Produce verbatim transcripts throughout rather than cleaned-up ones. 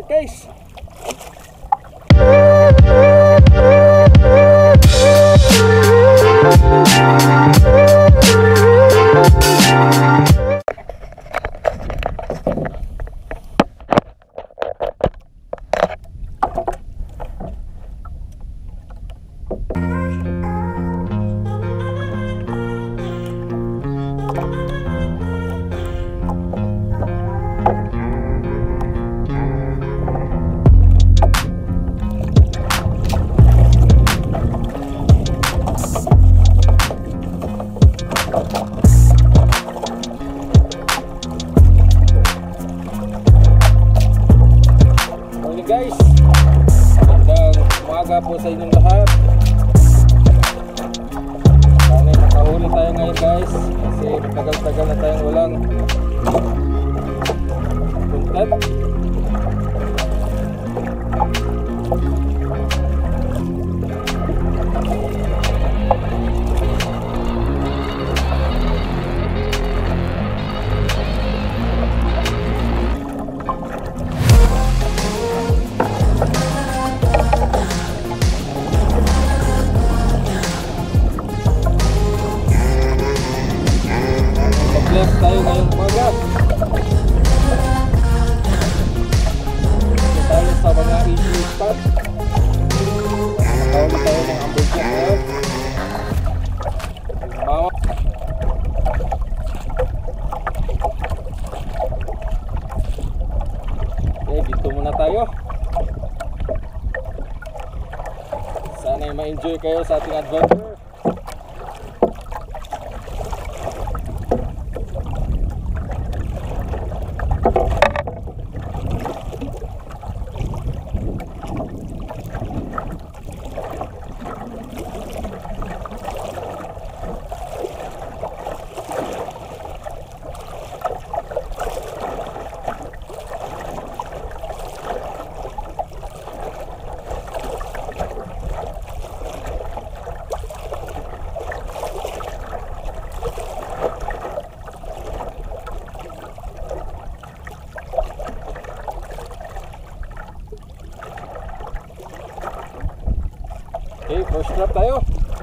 guys. Guys, magandang umaga po sa inyong lahat. Sana makahuli tayo ngayon guys, kasi matagal-tagal na tayong walang content. Bless tayo ngayong umaga. Ito tayo sa mga easy spot. Nakahuli tayo ng hamburger ngayon. Mama. Okay, dito muna tayo. Sana ma-enjoy kayo sa ating adventure. Okay, first drop tayo.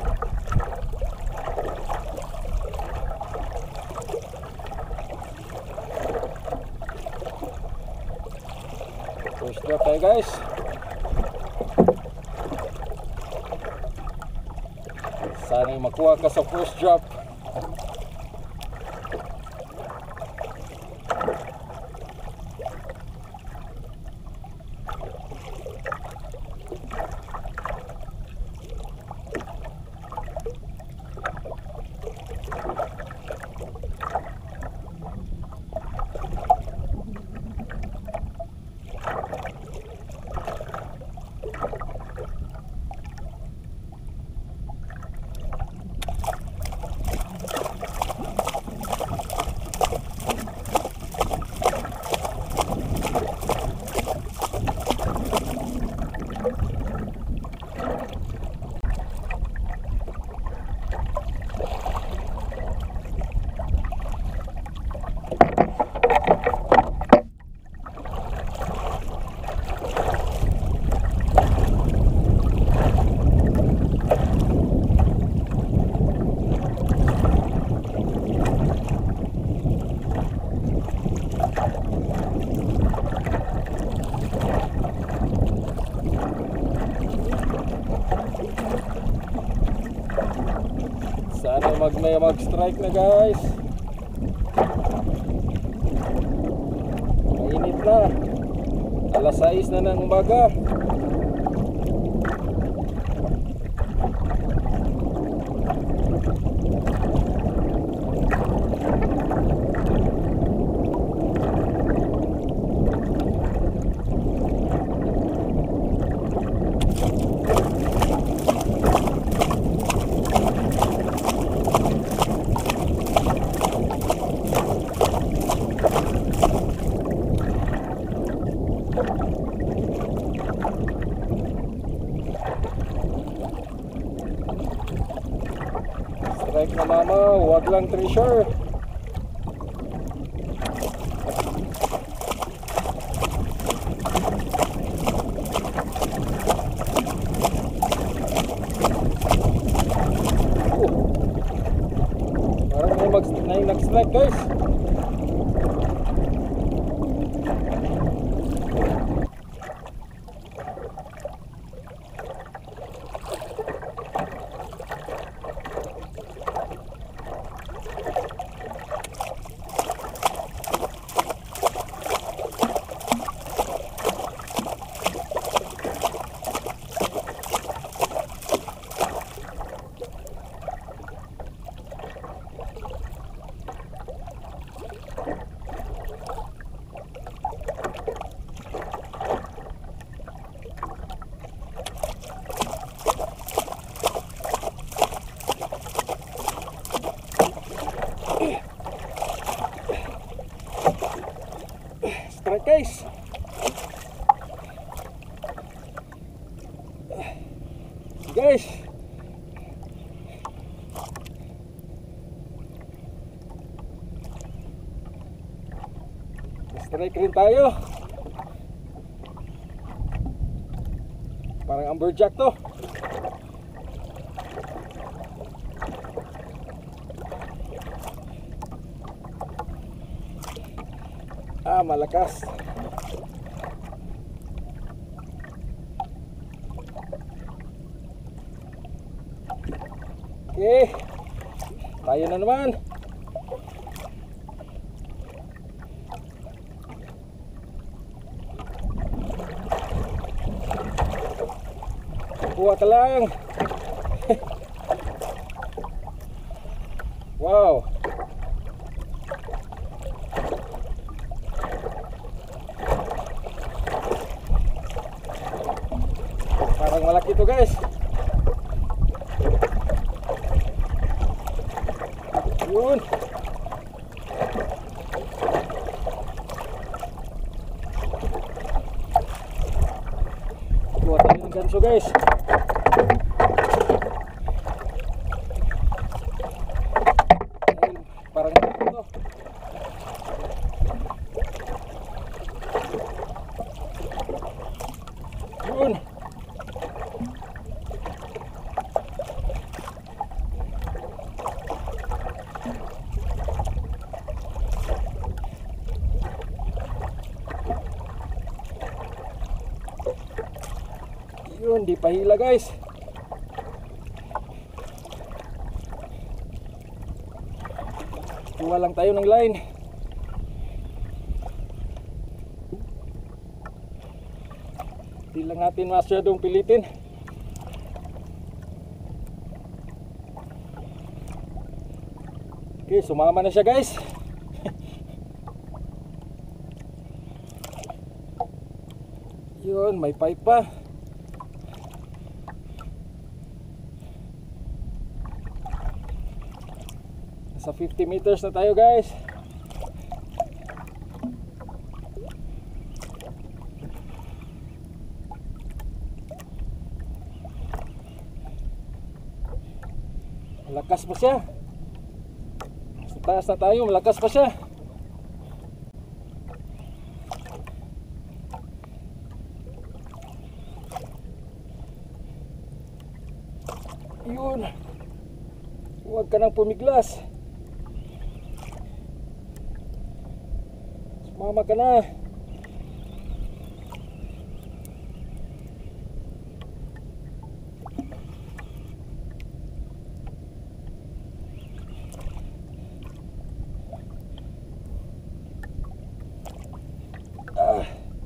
First drop tayo guys. Sana makuha ka sa first drop. Sana mag may mag-strike na guys. Mainit na. alas sais na ng umaga. Strike na mama, wag lang treasure. mag na yung nag-strike guys. Strike guys. Guys. Strike rin tayo. Parang amberjack to. Ah, malakas. Okay. Tayo na naman. Kuha ka lang. Wow. Parang malaki to guys. Yun. Kuha tayo ng ganso guys. Parang malaki to. Yun. Yun, di pahila guys. Kuha lang tayo ng line. Di lang natin masyadong pilitin. Okay, sumama na siya guys. Yun, may pipe pa. Nasa fifty meters na tayo guys. Malakas pa siya. Sa taas na tayo, malakas pa siya. Yun. Huwag ka nang pumiglas. Sumama ka na. Ah.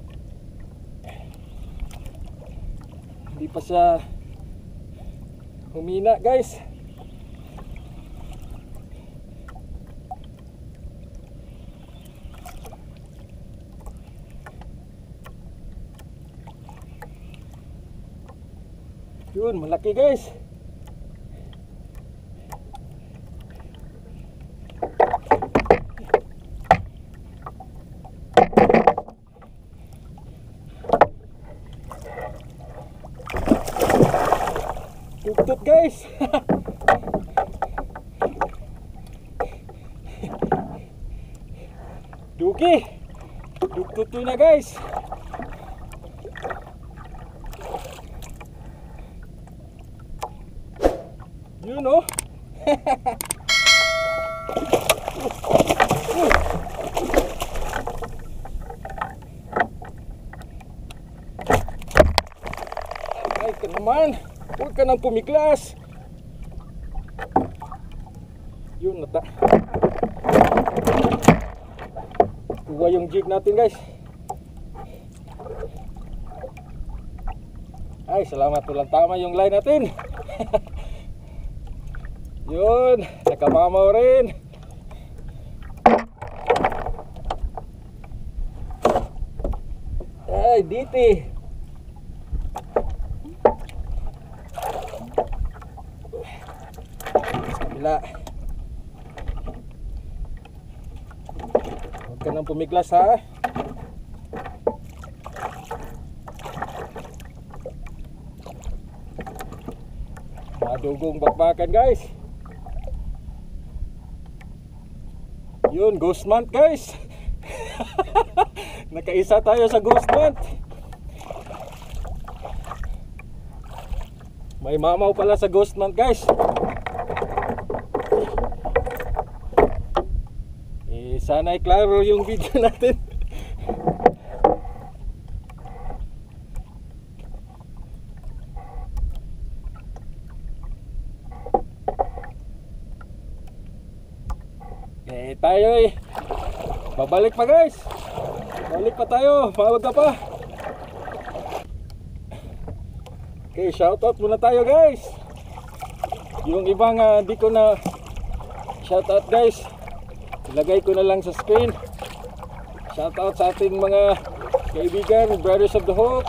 Hindi pa siya humina guys. Yun, malaki guys. Tutut guys. Duki. Tutut na guys. Yun oh. Huwag ka nang pumiglas. Yun, nata. Kuha yung jig natin guys. Ay, salamat, walang tama yung line natin. Yun, nakamamaw rin. Ay, diti. Sa kabila. Huwag ka nang pumiglas ha. Madugong bakbakan guys. Yun, ghost month guys. Nakaisa tayo sa ghost month. May mamaw pala sa ghost month guys. Eh, sana'y klaro yung video natin. Eh, tayo eh. Babalik pa guys. Balik pa tayo. Maaga pa. Okay, shoutout muna tayo guys. Yung ibang uh, di ko na shoutout guys, ilagay ko na lang sa screen. Shoutout sa ating mga kaibigan, Brothers of the Hook.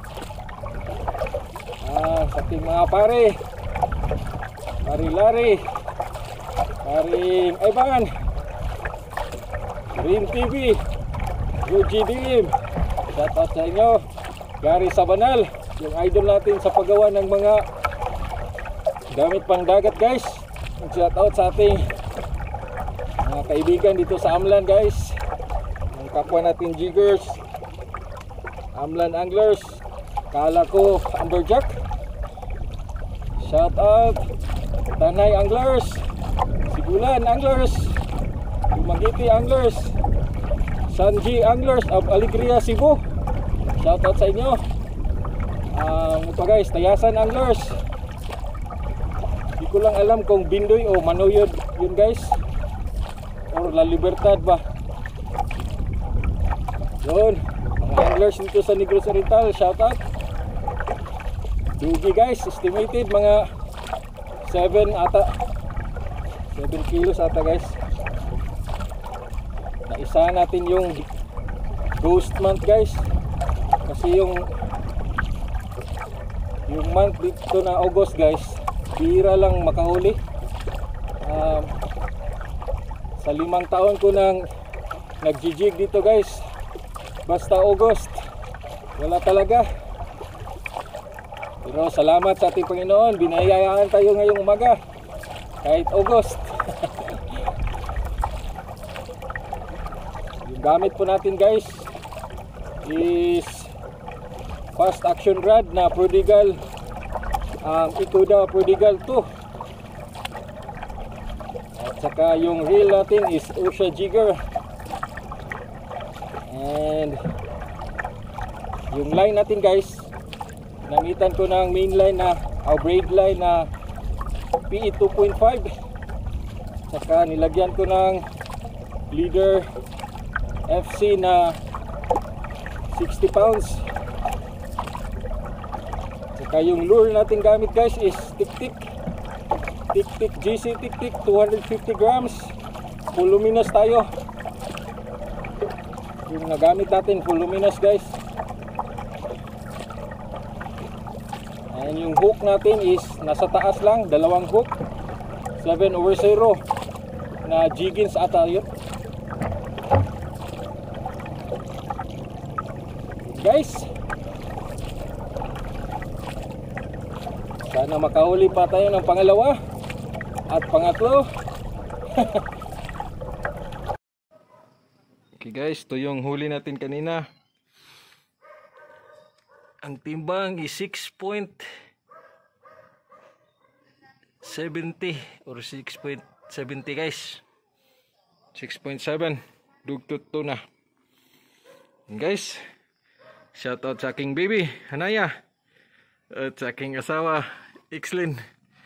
Ah, sa ating mga pare. Pare Larry. Paring Ivan. Green T V. U G D M. Shoutout sa inyo. Gary Sabanal, yung idol natin sa paggawa ng mga gamit pang dagat guys. Shoutout sa ating mga kaibigan dito sa Amlan guys. Ang kapwa natin jiggers, Amlan anglers, kala ko amberjack. Shoutout Tanay anglers, Sigulan anglers, Magiti anglers, Sanji anglers of Alegria Cebu. Shoutout sa inyo. Um, ito guys, Tayasan anglers. Di ko lang alam kung Bindoy o Manuyod yun guys, or La Libertad ba. Yun, mga anglers dito sa Negros Oriental, shoutout. Dugi guys, estimated mga seven ata, seven kilos ata guys. Naisa natin yung ghost month guys, kasi yung yung month dito na August guys, bira lang makahuli. um, sa limang taon ko nang nagjijig dito guys, basta August wala talaga. Pero salamat sa ating Panginoon, binayayaan tayo ngayong umaga kahit August. Yung gamit po natin guys is fast action rod na Prodigal, um, Ikuda Prodigal two. At saka yung reel natin is Osha Jigger. And yung line natin guys, namitan ko ng main line na uh, braid line na P E two point five. Saka nilagyan ko ng leader F C na sixty pounds. Saka yung lure natin gamit guys is Tik Tik Tik Tik G C Tik Tik two hundred fifty grams. Full luminous tayo. Yung nagamit natin full luminous guys. And yung hook natin is nasa taas lang, dalawang hook, seven over zero na Jiggins ata yun guys. Sana makahuli pa tayo ng pangalawa at pangatlo. Okay guys, ito yung huli natin kanina. Ang timbang is six point seven zero or six point seven zero guys. six point seven dugtut tuna. And guys, shout out sa aking baby Hanaya at sa aking asawa Ixlin.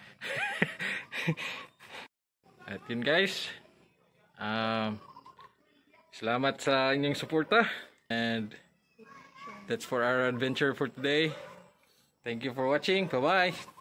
At yun guys. Um, salamat sa inyong suporta. And that's for our adventure for today. Thank you for watching. Bye-bye.